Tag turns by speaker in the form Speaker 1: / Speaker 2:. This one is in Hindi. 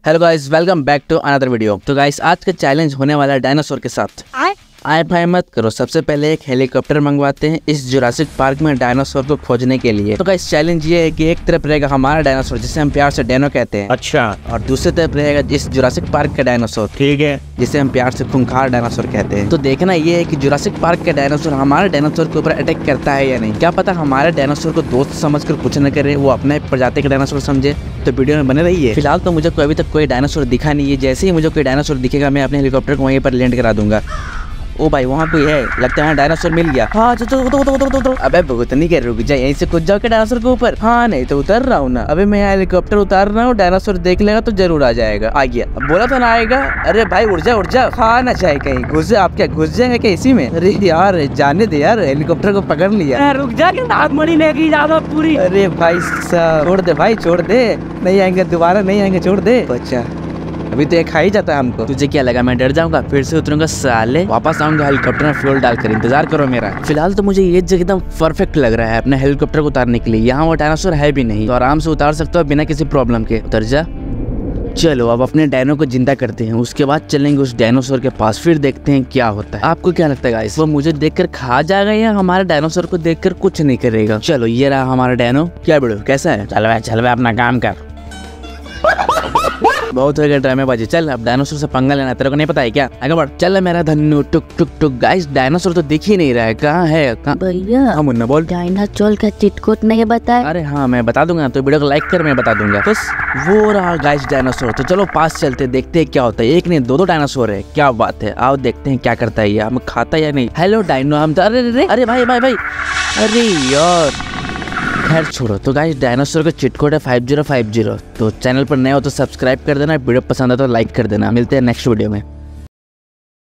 Speaker 1: Hello guys, welcome back to another video. तो गाइस आज का चैलेंज होने वाला है डायनासोर के साथ। आए भाई मत करो, सबसे पहले एक हेलीकॉप्टर मंगवाते हैं इस जुरासिक पार्क में डायनासोर को खोजने के लिए। तो गाइस चैलेंज ये है कि एक तरफ रहेगा हमारा डायनासोर जिसे हम प्यार से डैनो कहते हैं,
Speaker 2: अच्छा,
Speaker 1: और दूसरी तरफ रहेगा इस जुरासिक पार्क का डायनासोर,
Speaker 2: ठीक है,
Speaker 1: जिसे हम प्यार से खूंखार डायनासोर कहते हैं। तो देखना ये है कि जुरासिक पार्क का डायनासोर हमारे डायनासोर के ऊपर अटैक करता है या नहीं। क्या पता हमारे डायनासोर को दोस्त समझकर कुछ न करे, वो अपने प्रजाति का डायनासोर समझे। तो वीडियो में बने रहिए। फिलहाल तो मुझे अभी तक कोई डायनासोर दिखा नहीं है। जैसे ही मुझे कोई डायनासोर दिखेगा मैं अपने हेलीकॉप्टर को वहीं पर लैंड करा दूंगा। ओ भाई वहाँ कोई है, लगता है डायनासोर मिल गया। हाँ चलो अबे भुगतनी के रुक जाए, यहीं से कूद जाओ के डायनासोर के ऊपर। हाँ नहीं तो उतर रहा हूँ ना। अबे मैं यहाँ हेलीकॉप्टर उतार रहा हूँ, डायनासोर देख लेगा तो जरूर आ जाएगा। आ गया, अब बोला था ना आएगा। अरे भाई उड़ जा, खा ना चाहे कहीं घुस जा। आप क्या घुस जाएंगे क्या इसी में? अरे यार जाने दे यार, हेलीकॉप्टर को पकड़ लिया।
Speaker 3: रुक जा के नाक मणि लेगी ज्यादा पूरी।
Speaker 1: अरे भाई साहब छोड़ दे भाई, छोड़ दे, नहीं आएंगे दोबारा, नहीं आएंगे, छोड़ दे। बच्चा अभी तो ये खा ही जाता है हमको। तुझे क्या लगा मैं डर जाऊंगा? फिर से उतरूंगा साले, वापस आऊंगा हेलीकॉप्टर में फ्यूल डालकर। इंतजार करो मेरा। फिलहाल तो मुझे ये जगह एकदम परफेक्ट लग रहा है अपने हेलीकॉप्टर को उतारने के लिए। यहाँ वो डायनासोर है भी नहीं, तो आराम से उतार सकते हो बिना किसी प्रॉब्लम के। उतर जा। चलो अब अपने डायनो को जिंदा करते हैं, उसके बाद चलेंगे उस डायनासोर के पास, फिर देखते हैं क्या होता है। आपको क्या लगता है गाइस, वो मुझे देखकर खा जाएगा या हमारे डायनासोर को देखकर कुछ नहीं करेगा? चलो ये रहा हमारा डायनो। क्या बड़ो कैसा है? चल भाई अपना काम कर। बहुत हो गया ड्रामेबाजी, चल अब डायनासोर से पंगा लेना, तेरे को नहीं पता है क्या? आगे बढ़। चल मेरा धन्नू टुक टुक टुक। गाइस डायनासोर तो दिख ही नहीं रहा है, कहाँ है?
Speaker 3: भैया
Speaker 1: मुन्ना बोल।
Speaker 3: डायनासोर का चिटकोट नहीं बताया?
Speaker 1: अरे हाँ मैं बता दूंगा, तो वीडियो को लाइक कर, मैं बता दूंगा। बस वो रहा गाइस डायनासोर। तो चलो पास चलते, देखते हैं क्या होता है। एक नहीं दो डायनासोर है, क्या बात है। आओ देखते हैं क्या करता है ये, हम खाता या नहीं। हेलो डायनो, हम अरे भाई अरे यार खैर छोड़ो। तो गाइस डायनासोर का चिटकोड है 5050। तो चैनल पर नए हो तो सब्सक्राइब कर देना, वीडियो पसंद है तो लाइक कर देना। मिलते हैं नेक्स्ट वीडियो में।